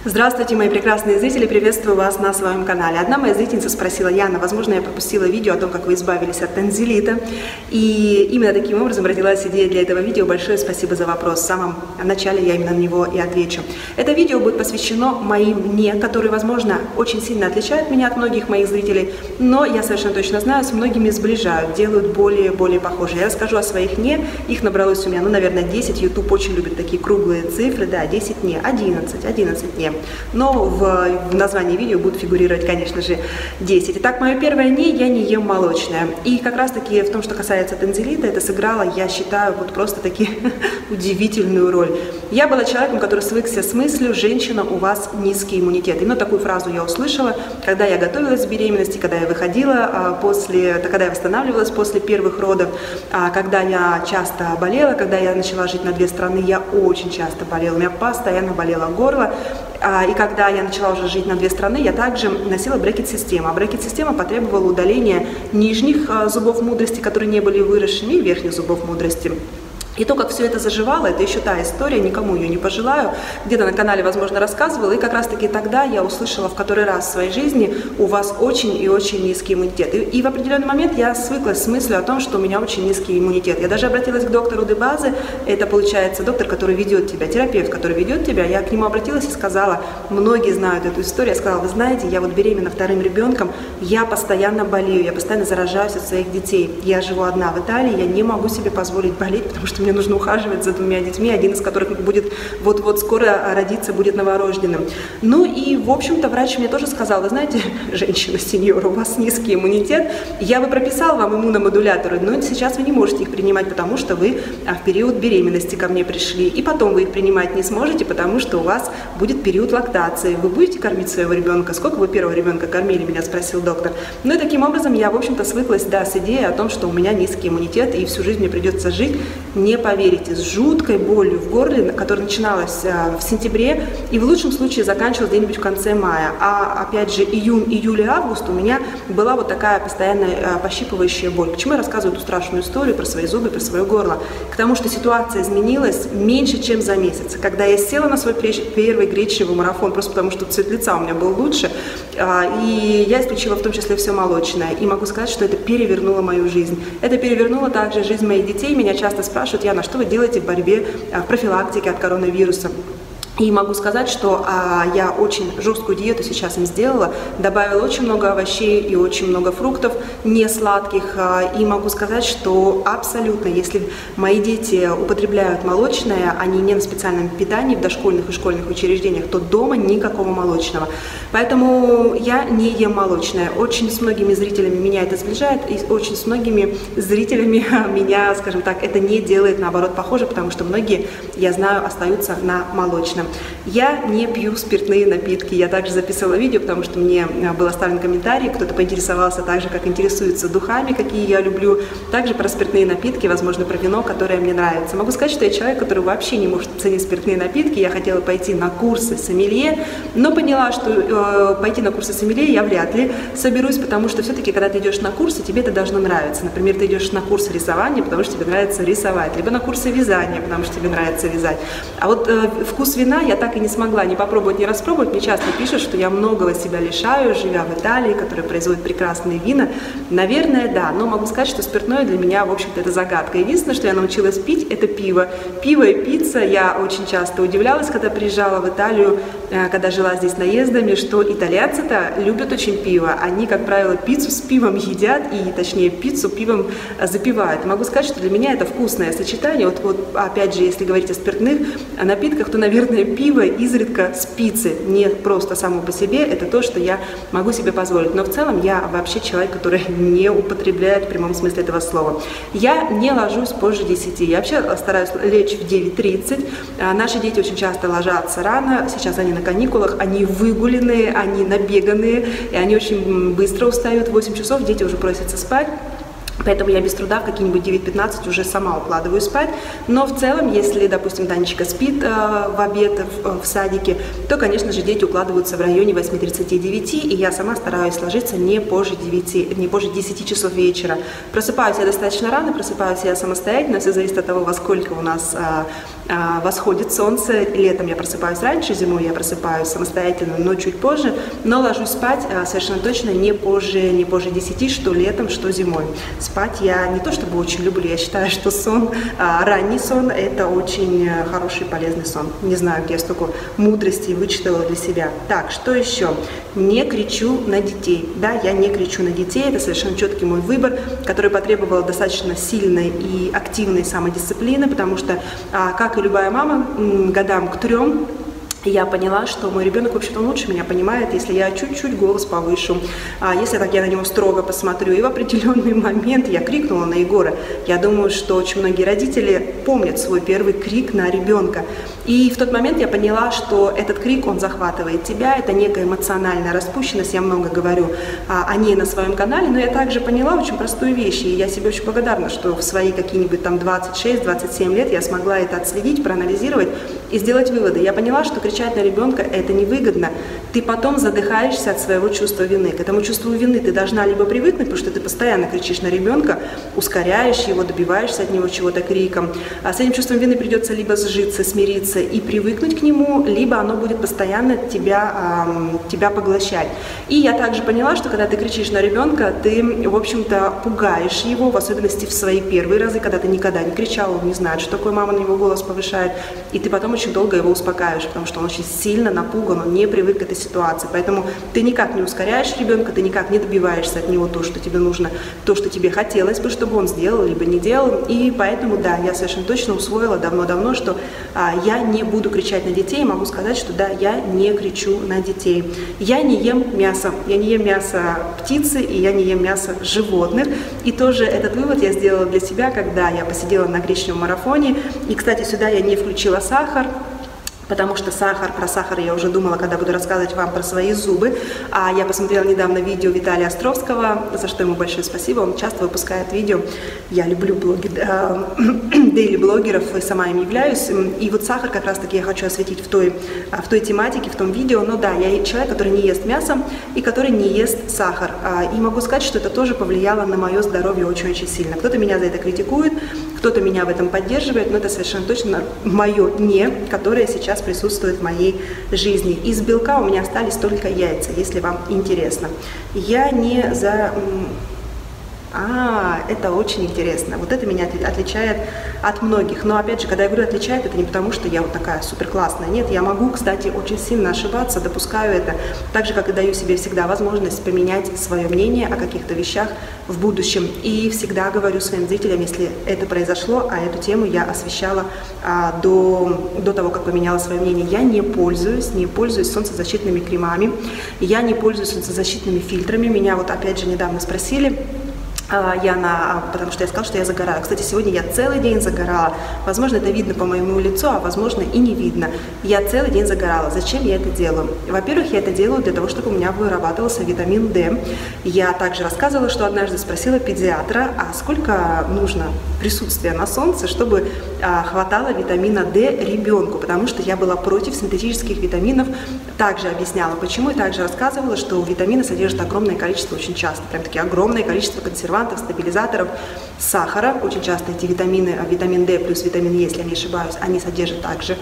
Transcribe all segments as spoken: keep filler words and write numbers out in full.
Здравствуйте, мои прекрасные зрители, приветствую вас на своем канале. Одна моя зрительница спросила: Яна, возможно, я пропустила видео о том, как вы избавились от танзелита. И именно таким образом родилась идея для этого видео. Большое спасибо за вопрос. В самом начале я именно на него и отвечу. Это видео будет посвящено моим «не», которые, возможно, очень сильно отличают меня от многих моих зрителей, но я совершенно точно знаю, с многими сближают, делают более-более похожие. Я расскажу о своих «не». Их набралось у меня, ну, наверное, десять. YouTube очень любит такие круглые цифры, да, десять «не», одиннадцать, одиннадцать «не». Но в, в названии видео будут фигурировать, конечно же, десять. Итак, мое первое «не» — я не ем молочное. И как раз-таки в том, что касается танзелита, это сыграло, я считаю, вот просто-таки удивительную роль. Я была человеком, который свыкся с мыслью: женщина, у вас низкий иммунитет. Именно такую фразу я услышала, когда я готовилась к беременности, когда я выходила после, когда я восстанавливалась после первых родов, когда я часто болела, когда я начала жить на две страны, я очень часто болела, у меня постоянно болело горло. И когда я начала уже жить на две страны, я также носила брекет-систему. А брекет-система потребовала удаления нижних зубов мудрости, которые не были выросшими, и верхних зубов мудрости. И то, как все это заживало, это еще та история, никому ее не пожелаю. Где-то на канале, возможно, рассказывала, и как раз-таки тогда я услышала в который раз в своей жизни: у вас очень и очень низкий иммунитет. И, и в определенный момент я свыклась с мыслью о том, что у меня очень низкий иммунитет. Я даже обратилась к доктору де базе, это получается доктор, который ведет тебя, терапевт, который ведет тебя. Я к нему обратилась и сказала, многие знают эту историю, я сказала: вы знаете, я вот беременна вторым ребенком, я постоянно болею, я постоянно заражаюсь от своих детей. Я живу одна в Италии, я не могу себе позволить болеть, потому что мне нужно ухаживать за двумя детьми, один из которых будет вот-вот скоро родиться, будет новорожденным. Ну и, в общем-то, врач мне тоже сказал: вы знаете, женщина, сеньора, у вас низкий иммунитет, я бы прописал вам иммуномодуляторы, но сейчас вы не можете их принимать, потому что вы в период беременности ко мне пришли, и потом вы их принимать не сможете, потому что у вас будет период лактации. Вы будете кормить своего ребенка? Сколько вы первого ребенка кормили, меня спросил доктор. Ну и таким образом я, в общем-то, свыклась, да, с идеей о том, что у меня низкий иммунитет, и всю жизнь мне придется жить, не поверите, с жуткой болью в горле, которая начиналась в сентябре и в лучшем случае заканчивалась где-нибудь в конце мая. А опять же июнь, июль и август у меня была вот такая постоянная пощипывающая боль. Почему я рассказываю эту страшную историю про свои зубы, про свое горло? К тому, что ситуация изменилась меньше, чем за месяц. Когда я села на свой первый гречневый марафон, просто потому что цвет лица у меня был лучше, и я исключила в том числе все молочное. И могу сказать, что это перевернуло мою жизнь. Это перевернуло также жизнь моих детей. Меня часто спрашивают: Яна, что вы делаете в борьбе, в профилактике от коронавируса? И могу сказать, что а, я очень жесткую диету сейчас им сделала, добавила очень много овощей и очень много фруктов, не сладких. А, и могу сказать, что абсолютно, если мои дети употребляют молочное, они не на специальном питании в дошкольных и школьных учреждениях, то дома никакого молочного. Поэтому я не ем молочное. Очень с многими зрителями меня это сближает, и очень с многими зрителями меня, скажем так, это не делает, наоборот, похоже, потому что многие, я знаю, остаются на молочном. Я не пью спиртные напитки. Я также записывала видео, потому что мне был оставлен комментарий, кто-то поинтересовался так же, как интересуется духами, какие я люблю, также про спиртные напитки, возможно, про вино, которое мне нравится. Могу сказать, что я человек, который вообще не может ценить спиртные напитки. Я хотела пойти на курсы сомелье, но поняла, что э, пойти на курсы сомелье я вряд ли соберусь, потому что все-таки, когда ты идешь на курсы, тебе это должно нравиться. Например, ты идешь на курсы рисования, потому что тебе нравится рисовать, либо на курсы вязания, потому что тебе нравится вязать. А вот э, вкус вина я так и не смогла ни попробовать, ни распробовать. Мне часто пишут, что я многого себя лишаю, живя в Италии, которая производит прекрасные вина. Наверное, да, но могу сказать, что спиртное для меня, в общем-то, это загадка. Единственное, что я научилась пить, это пиво. Пиво и пицца. Я очень часто удивлялась, когда приезжала в Италию, когда жила здесь наездами, что итальянцы-то любят очень пиво. Они, как правило, пиццу с пивом едят, и, точнее, пиццу пивом запивают. Могу сказать, что для меня это вкусное сочетание. Вот, вот опять же, если говорить о спиртных напитках, то, наверное, пиво изредка с пиццы, не просто само по себе, это то, что я могу себе позволить. Но в целом я вообще человек, который не употребляет в прямом смысле этого слова. Я не ложусь позже десяти. Я вообще стараюсь лечь в девять тридцать. Наши дети очень часто ложатся рано. Сейчас они на каникулах, они выгуленные, они набеганные, и они очень быстро устают. В восемь часов дети уже просятся спать. Поэтому я без труда в какие-нибудь девять-пятнадцать уже сама укладываю спать. Но в целом, если, допустим, Танечка спит э, в обед в, в садике, то, конечно же, дети укладываются в районе восьми тридцати девяти, и я сама стараюсь ложиться не позже девяти, не позже десяти часов вечера. Просыпаюсь я достаточно рано, просыпаюсь я самостоятельно, все зависит от того, во сколько у нас э, э, восходит солнце. Летом я просыпаюсь раньше, зимой я просыпаюсь самостоятельно, но чуть позже. Но ложусь спать э, совершенно точно не позже, не позже десяти, что летом, что зимой. Спать я не то чтобы очень люблю, я считаю, что сон, а, ранний сон – это очень хороший, полезный сон. Не знаю, где я столько мудрости вычитала для себя. Так, что еще? Не кричу на детей. Да, я не кричу на детей, это совершенно четкий мой выбор, который потребовал достаточно сильной и активной самодисциплины, потому что, а, как и любая мама, годам к трем, я поняла, что мой ребенок, в общем-то, лучше меня понимает, если я чуть-чуть голос повышу, а если так я на него строго посмотрю. И в определенный момент я крикнула на Егора. Я думаю, что очень многие родители помнят свой первый крик на ребенка. И в тот момент я поняла, что этот крик, он захватывает тебя, это некая эмоциональная распущенность. Я много говорю а, о ней на своем канале, но я также поняла очень простую вещь. И я себе очень благодарна, что в свои какие-нибудь там двадцать шесть — двадцать семь лет я смогла это отследить, проанализировать и сделать выводы. Я поняла, что кричать на ребенка это невыгодно. Ты потом задыхаешься от своего чувства вины. К этому чувству вины ты должна либо привыкнуть, потому что ты постоянно кричишь на ребенка, ускоряешь его, добиваешься от него чего-то криком. А с этим чувством вины придется либо сжиться, смириться и привыкнуть к нему, либо оно будет постоянно тебя, эм, тебя поглощать. И я также поняла, что когда ты кричишь на ребенка, ты, в общем-то, пугаешь его, в особенности в свои первые разы, когда ты никогда не кричал, он не знает, что такое мама на него голос повышает, и ты потом очень долго его успокаиваешь, потому что он очень сильно напуган, он не привык к этой ситуации. Поэтому ты никак не ускоряешь ребенка, ты никак не добиваешься от него то, что тебе нужно, то, что тебе хотелось бы, чтобы он сделал, либо не делал. И поэтому, да, я совершенно точно усвоила давно-давно, что а, я не буду кричать на детей, могу сказать, что да, я не кричу на детей. Я не ем мясо, я не ем мясо птицы, и я не ем мясо животных. И тоже этот вывод я сделала для себя, когда я посидела на гречневом марафоне. И, кстати, сюда я не включила сахар, потому что сахар, про сахар я уже думала, когда буду рассказывать вам про свои зубы. А я посмотрела недавно видео Виталия Островского, за что ему большое спасибо. Он часто выпускает видео. Я люблю блоги, э, дейли-блогеров, и сама им являюсь. И вот сахар как раз-таки я хочу осветить в той, в той тематике, в том видео. Но да, я человек, который не ест мясо и который не ест сахар. И могу сказать, что это тоже повлияло на мое здоровье очень-очень сильно. Кто-то меня за это критикует, кто-то меня в этом поддерживает, но это совершенно точно мое «не», которое сейчас присутствует в моей жизни. Из белка у меня остались только яйца, если вам интересно. Я не за... А, это очень интересно. Вот это меня отличает от многих. Но опять же, когда я говорю отличает, это не потому, что я вот такая супер классная. Нет, я могу, кстати, очень сильно ошибаться, допускаю это. Так же, как и даю себе всегда возможность поменять свое мнение о каких-то вещах в будущем. И всегда говорю своим зрителям, если это произошло, а эту тему я освещала а, до, до того, как поменяла свое мнение, я не пользуюсь, не пользуюсь солнцезащитными кремами, я не пользуюсь солнцезащитными фильтрами. Меня вот опять же недавно спросили, Я на, потому что я сказала, что я загораю. Кстати, сегодня я целый день загорала. Возможно, это видно по моему лицу, а возможно и не видно. Я целый день загорала. Зачем я это делаю? Во-первых, я это делаю для того, чтобы у меня вырабатывался витамин дэ. Я также рассказывала, что однажды спросила педиатра, а сколько нужно присутствия на солнце, чтобы а, хватало витамина дэ ребенку, потому что я была против синтетических витаминов. Также объясняла, почему, и также рассказывала, что витамины содержат огромное количество, очень часто, прям таки огромное количество консервантов, стабилизаторов, сахара. Очень часто эти витамины, витамин дэ плюс витамин Е, если я не ошибаюсь, они содержат также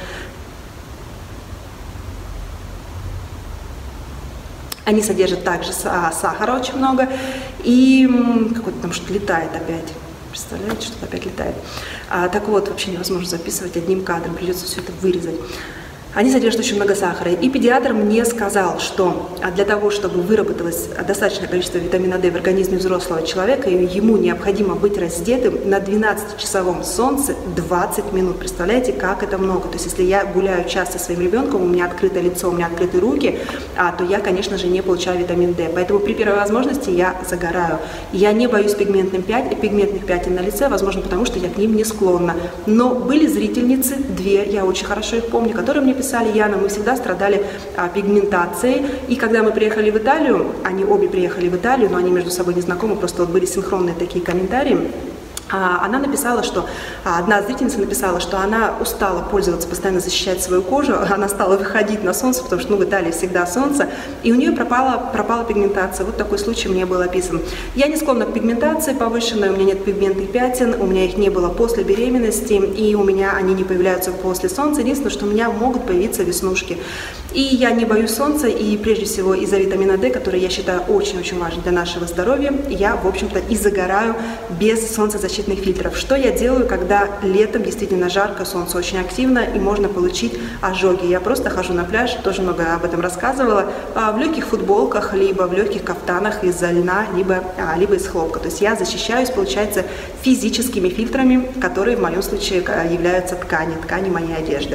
Они содержат также сахара очень много. И какой-то там что-то летает опять. Представляете, что-то опять летает. А, так вот, вообще невозможно записывать одним кадром, придется все это вырезать. Они содержат очень много сахара. И педиатр мне сказал, что для того, чтобы выработалось достаточное количество витамина дэ в организме взрослого человека, ему необходимо быть раздетым на двенадцатичасовом солнце двадцать минут. Представляете, как это много? То есть, если я гуляю часто со своим ребенком, у меня открытое лицо, у меня открыты руки, а, то я, конечно же, не получаю витамин дэ. Поэтому при первой возможности я загораю. Я не боюсь пигментных пятен, пигментных пятен на лице, возможно, потому что я к ним не склонна. Но были зрительницы, две, я очень хорошо их помню, которые мне писали: Яна, мы всегда страдали а, пигментацией, и когда мы приехали в Италию, они обе приехали в Италию, но они между собой не знакомы, просто вот были синхронные такие комментарии. Она написала, что, одна зрительница написала, что она устала пользоваться, постоянно защищать свою кожу, она стала выходить на солнце, потому что ну, в Италии всегда солнце, и у нее пропала, пропала пигментация. Вот такой случай мне был описан. Я не склонна к пигментации повышенной, у меня нет пигментных пятен, у меня их не было после беременности, и у меня они не появляются после солнца. Единственное, что у меня могут появиться веснушки. И я не боюсь солнца, и прежде всего из-за витамина D, который я считаю очень-очень важным для нашего здоровья, я, в общем-то, и загораю без солнцезащитных фильтров. Что я делаю, когда летом действительно жарко, солнце очень активно и можно получить ожоги? Я просто хожу на пляж, тоже много об этом рассказывала, в легких футболках, либо в легких кафтанах из-за льна, либо, либо из хлопка. То есть я защищаюсь, получается, физическими фильтрами, которые в моем случае являются ткани, ткани моей одежды.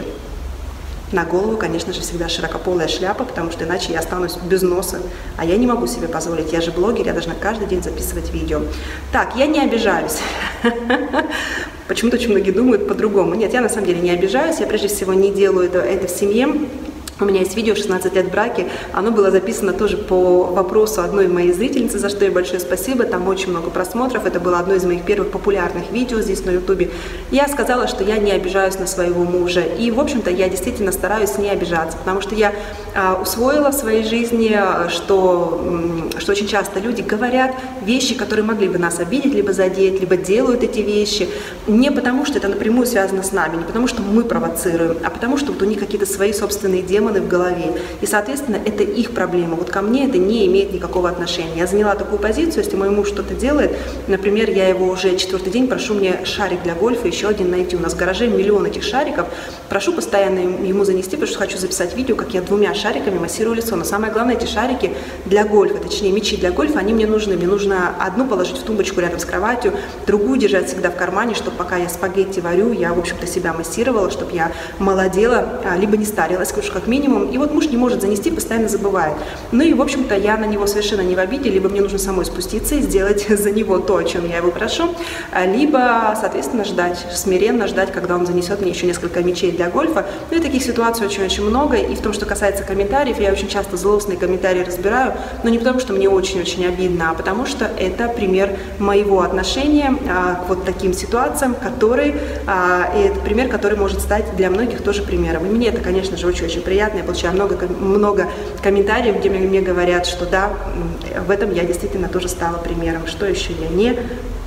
На голову, конечно же, всегда широкополая шляпа, потому что иначе я останусь без носа. А я не могу себе позволить. Я же блогер, я должна каждый день записывать видео. Так, я не обижаюсь. Почему-то очень многие думают по-другому. Нет, я на самом деле не обижаюсь. Я прежде всего не делаю это, это в семье. У меня есть видео «шестнадцать лет в браке», оно было записано тоже по вопросу одной моей зрительницы, за что ей большое спасибо, там очень много просмотров, это было одно из моих первых популярных видео здесь на ютубе. Я сказала, что я не обижаюсь на своего мужа, и, в общем-то, я действительно стараюсь не обижаться, потому что я а, усвоила в своей жизни, что, что очень часто люди говорят вещи, которые могли бы нас обидеть, либо задеть, либо делают эти вещи, не потому что это напрямую связано с нами, не потому что мы провоцируем, а потому что вот у них какие-то свои собственные демоны в голове. И, соответственно, это их проблема. Вот ко мне это не имеет никакого отношения. Я заняла такую позицию, если мой муж что-то делает, например, я его уже четвертый день прошу мне шарик для гольфа, еще один найти. У нас в гараже миллион этих шариков. Прошу постоянно ему занести, потому что хочу записать видео, как я двумя шариками массирую лицо. Но самое главное, эти шарики для гольфа, точнее, мячи для гольфа, они мне нужны. Мне нужно одну положить в тумбочку рядом с кроватью, другую держать всегда в кармане, чтобы пока я спагетти варю, я, в общем-то, себя массировала, чтобы я молодела, либо не старилась, уж как минимум. И вот муж не может занести, постоянно забывает. Ну и, в общем-то, я на него совершенно не в обиде, либо мне нужно самой спуститься и сделать за него то, о чем я его прошу, либо, соответственно, ждать, смиренно ждать, когда он занесет мне еще несколько мячей для гольфа. Ну и таких ситуаций очень-очень много. И в том, что касается комментариев, я очень часто злостные комментарии разбираю, но не потому, что мне очень-очень обидно, а потому что это пример моего отношения а, к вот таким ситуациям, который, а, и это пример, который может стать для многих тоже примером. И мне это, конечно же, очень-очень приятно. Я получаю много, много комментариев, где мне говорят, что да, в этом я действительно тоже стала примером. Что еще я не...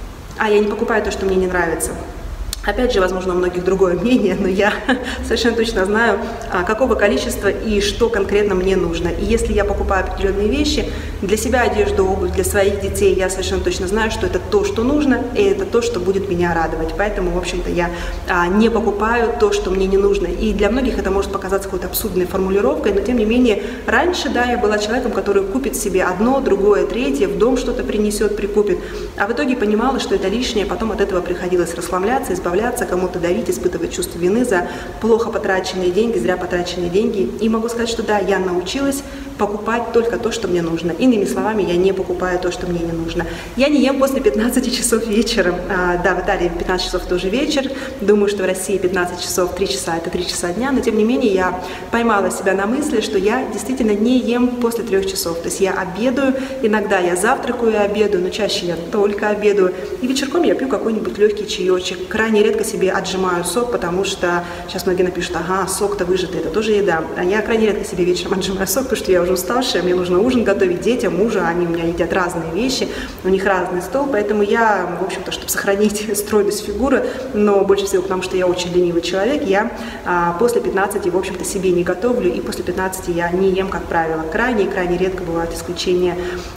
А, я не покупаю то, что мне не нравится. Опять же, возможно, у многих другое мнение, но я совершенно точно знаю, какого количества и что конкретно мне нужно. И если я покупаю определенные вещи, для себя одежду, обувь, для своих детей, я совершенно точно знаю, что это то, что нужно, и это то, что будет меня радовать. Поэтому, в общем-то, я не покупаю то, что мне не нужно. И для многих это может показаться какой-то абсурдной формулировкой, но, тем не менее, раньше, да, я была человеком, который купит себе одно, другое, третье, в дом что-то принесет, прикупит, а в итоге понимала, что это лишнее, потом от этого приходилось расслабляться, избавляться, кому-то давить, испытывать чувство вины за плохо потраченные деньги, зря потраченные деньги. И могу сказать, что да, я научилась покупать только то, что мне нужно. Иными словами, я не покупаю то, что мне не нужно. Я не ем после пятнадцати часов вечером. А, да, в Италии пятнадцать часов тоже вечер. Думаю, что в России пятнадцать часов, три часа это три часа дня. Но тем не менее, я поймала себя на мысли, что я действительно не ем после трех часов. То есть я обедаю, иногда я завтракаю и обедаю, но чаще я только обедаю. И вечерком я пью какой-нибудь легкий чаечек. Крайне редко себе отжимаю сок, потому что сейчас многие напишут: ага, сок-то выжатый, это тоже еда. А я крайне редко себе вечером отжимаю сок, потому что я уже уставшая, мне нужно ужин готовить детям, мужа, они у меня едят разные вещи, у них разный стол, поэтому я, в общем-то, чтобы сохранить стройность фигуры, но больше всего потому, что я очень ленивый человек, я а, после пятнадцати, в общем-то, себе не готовлю, и после пятнадцати я не ем, как правило, крайне и крайне редко бывают исключения.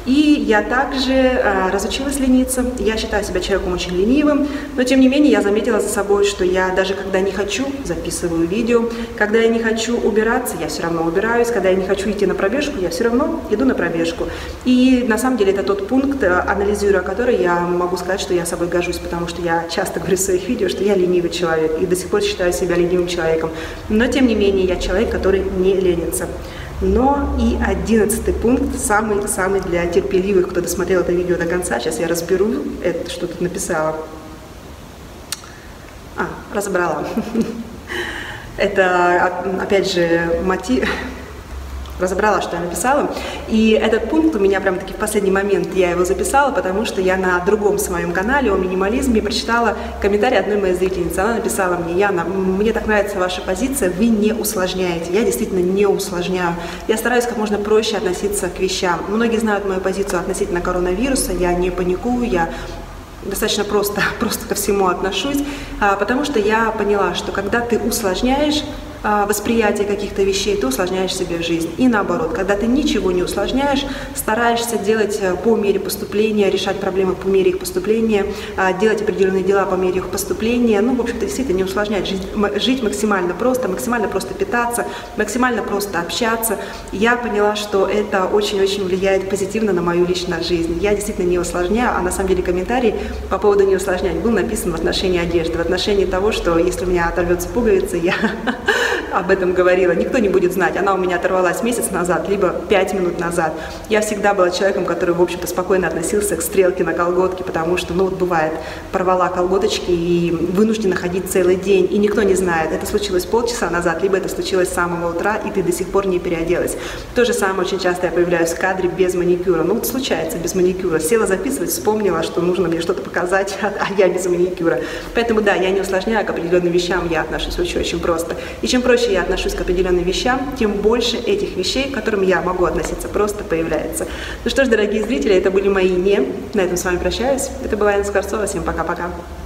И я также а, разучилась лениться, я считаю себя человеком очень ленивым, но тем не менее я заметила за собой, что я даже когда не хочу, записываю видео, когда я не хочу убираться, я все равно убираюсь, когда я не хочу идти на пробежку, я все равно иду на пробежку. И на самом деле это тот пункт, анализируя который, я могу сказать, что я собой горжусь, потому что я часто говорю в своих видео, что я ленивый человек, и до сих пор считаю себя ленивым человеком. Но тем не менее я человек, который не ленится. Но и одиннадцатый пункт, самый-самый для терпеливых, кто досмотрел это видео до конца, сейчас я разберу, это что тут написала. А, разобрала. Это, опять же, мотив... разобрала, что я написала. И этот пункт у меня прям таки в последний момент я его записала, потому что я на другом своем канале о минимализме прочитала комментарий одной моей зрительницы. Она написала мне: Яна, мне так нравится ваша позиция, вы не усложняете. Я действительно не усложняю. Я стараюсь как можно проще относиться к вещам. Многие знают мою позицию относительно коронавируса. Я не паникую, я достаточно просто, просто ко всему отношусь, потому что я поняла, что когда ты усложняешь восприятие каких-то вещей, ты усложняешь себе жизнь. И наоборот, когда ты ничего не усложняешь, стараешься делать по мере поступления, решать проблемы по мере их поступления, делать определенные дела по мере их поступления, ну, в общем-то, действительно не усложнять, жить, жить максимально просто, максимально просто питаться, максимально просто общаться. Я поняла, что это очень-очень влияет позитивно на мою личную жизнь. Я действительно не усложняю, а на самом деле комментарий по поводу не усложнять был написан в отношении одежды, в отношении того, что если у меня оторвется пуговица, я об этом говорила, никто не будет знать, она у меня оторвалась месяц назад, либо пять минут назад. Я всегда была человеком, который, в общем-то, спокойно относился к стрелке на колготке, потому что, ну вот бывает, порвала колготочки и вынуждена ходить целый день, и никто не знает, это случилось полчаса назад, либо это случилось с самого утра, и ты до сих пор не переоделась. То же самое очень часто я появляюсь в кадре без маникюра, ну вот случается без маникюра, села записывать, вспомнила, что нужно мне что-то показать, а я без маникюра. Поэтому да, я не усложняю, к определенным вещам я отношусь очень-очень просто. И чем проще я отношусь к определенным вещам, тем больше этих вещей, к которым я могу относиться просто, появляется. Ну что ж, дорогие зрители, это были мои «не». На этом с вами прощаюсь. Это была Яна Скворцова. Всем пока-пока.